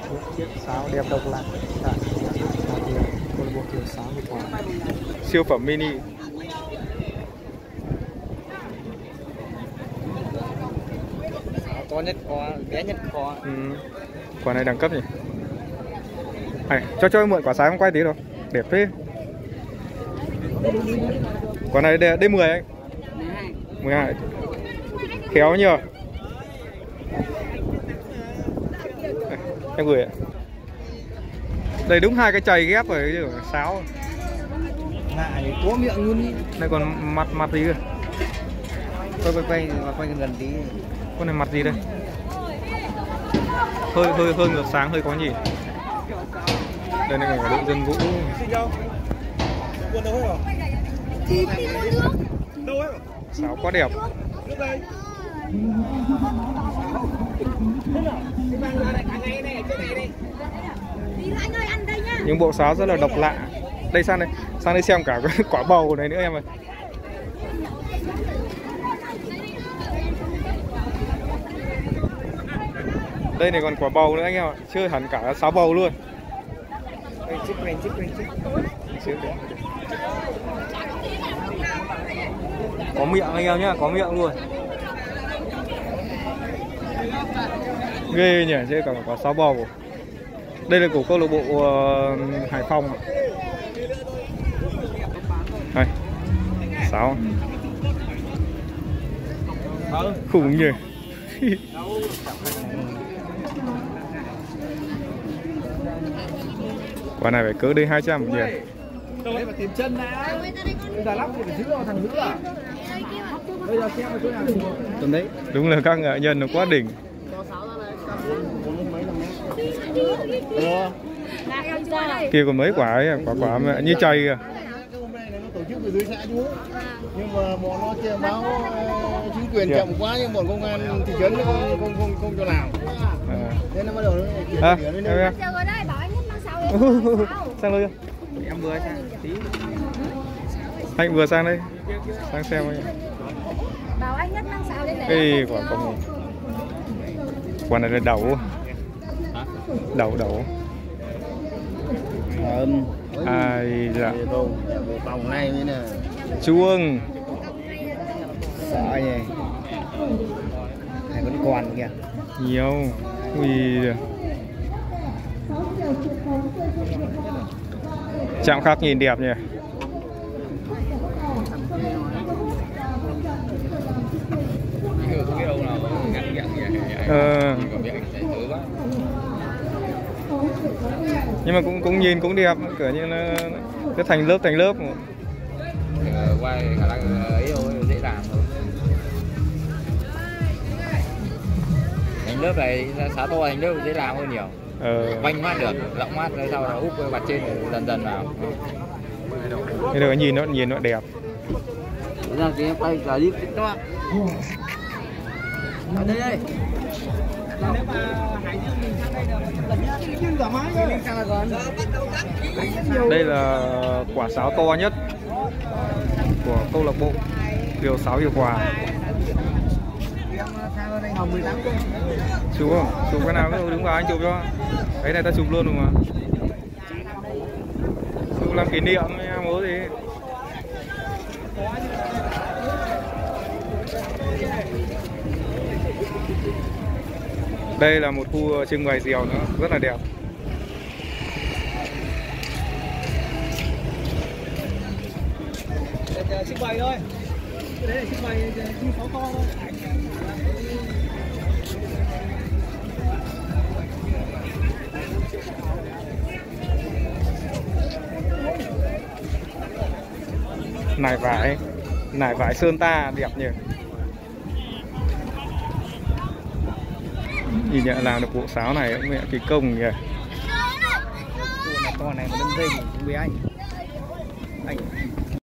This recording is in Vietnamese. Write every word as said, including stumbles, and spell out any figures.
chiếc sáo đẹp độc lạ tại câu lạc bộ Kiều Sáo Hiệp Hòa. Siêu phẩm mini. To nhất có, bé nhất có. Ừ. Quả này đẳng cấp nhỉ. Này, cho cho mượn quả sáo không quay tí đâu. Đẹp thế. Quả này D mười anh. mười hai. Khéo nhiều. Đây, em gửi ạ. Đây đúng hai cái chày ghép rồi chứ sáo. Lại có miệng luôn. Đây còn mặt mặt gì kìa. Quay quay quay quay gần tí. Con này mặt gì đây? Hơi hơi hơi ngược sáng, hơi có nhìn. Đây này là đội dân vũ. Sáo quá đẹp. Những bộ sáo rất là độc lạ. Đây sang đây, sang đây xem cả cái quả bầu này nữa em ơi. Đây này còn quả bầu nữa anh em ạ, chơi hẳn cả sáo bầu luôn. Có miệng anh em nhá, có miệng luôn. Ghê nhỉ, chơi cả quả sáo bầu. Đây là của câu lạc bộ uh, Hải Phòng. Đây, sáo. Khủng nhỉ. Quả này phải cỡ đây hai trăm nhỉ. Đấy mà tìm chân đã. Bây giờ lắp thì phải giữ vào thằng nữ à. Bây giờ xem chỗ nào tầm đấy. Đúng là các nghệ nhân nó quá đỉnh. Kia còn mấy quả ấy, quả quả mẹ như chày kìa. Tổ chức ở dưới xã chú, nhưng mà bọn nó chưa báo chính quyền chậm quá, nhưng bọn công an thị trấn không không không không cho làm. À. Thế nó bắt đầu nó chuyển à, chuyển lên đây. đây. Sang đây. Em vừa sang tí. Anh vừa sang đây. Sang xem anh. Bảo anh nhất mang sao lên để. Ê, quả công. Quả này là đậu. Đậu đậu. Ừm. Ai dạ. Bộ vòng này mới nè. Chuông. Sợ nhỉ. Này vẫn còn kìa. Nhiều. Ui. Chạm khắc nhìn đẹp nhỉ. Ờ. Nhưng mà cũng cũng nhìn cũng đẹp, kiểu như nó cứ thành lớp thành lớp. Quay khả năng ấy thôi, dễ làm thôi. Thành lớp này xá to, thành lớp dễ làm hơn nhiều. Ờ. Banh mát được, rộng mát rồi sau đó úp cái mặt trên dần dần vào. Thế là nhìn nó nhìn nó đẹp. Ra thì em quay cả đi các bạn. Ở đây đây. Nếu mà Hải Dương mình sang đây là lần nhá, nhưng cả máy đi sang là gần. Đây là quả sáo to nhất của câu lạc bộ Kiều Sáo Hiệp Hòa. Chụp không? Chụp cái nào cứ đứng vào anh chụp cho. Cái này ta chụp luôn rồi mà. Chụp làm kỷ niệm mớ gì. Đây là một khu trưng bày diều nữa, rất là đẹp. Trưng bày thôi. Đấy là trưng bày chim sáo to thôi. Nải vải, nải vải sơn ta đẹp nhỉ. Nhìn nhận làm được bộ sáo này mẹ kỳ công nhỉ. To này mà đâm dây không biết anh.